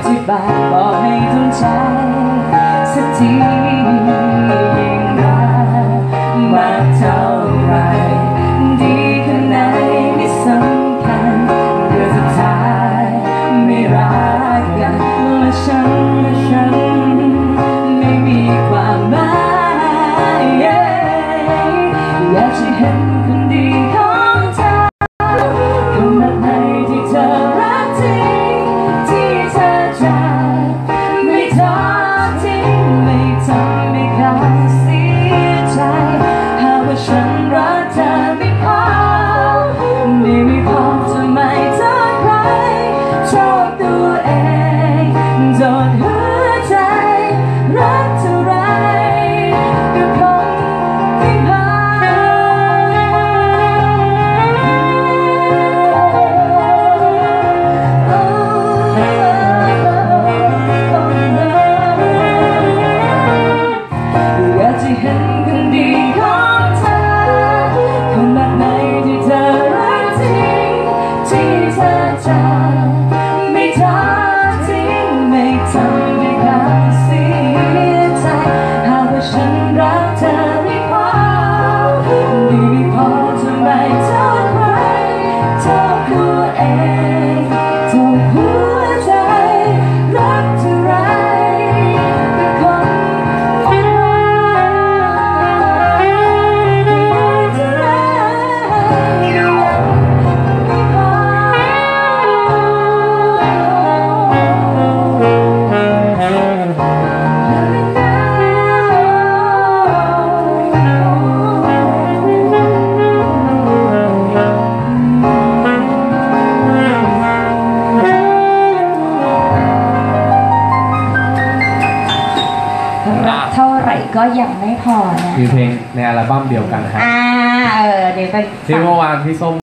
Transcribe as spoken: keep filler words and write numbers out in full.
ธิบายบอกให้ทุนใจสักทียิ่งรักมากเท่าไรดีแค่ไหนไม่สำคัญเรื่องสุดท้ายไม่รักกันและฉันและฉันไม่มีความหมายอยากจะเห็นคนดีของเธอคนแบบไหนที่เธอรักจริงที่เธอจะไม่ทอดทิ้งไม่ทำให้เขาเสียใจหากว่าฉันรักเธอไม่พอไม่ไม่พอจะไม่โทษใครโทษตัวเองโดนหัวใจรักเท่าไรก็คงไม่พออยากจะเห็นคนดีของเธอคนแบบไหนที่เธอรักจริงที่เธอจะไม่ทอดทิ้งไม่ทำให้เขาเสียใจหากว่าฉันรักเธอไม่พอไม่ไม่พอจะไม่โทษใครโทษตัวเองโทษหัวใจรักเท่าไรก็คงไม่พอเท่าไรก็ยังไม่พอรักเท่าไหร่ก็ยังไม่พอนะมีเพลงในอัลบั้มเดียวกันครับอ่าเออเดี๋ยวไปที่เมื่อวานพี่ส้ม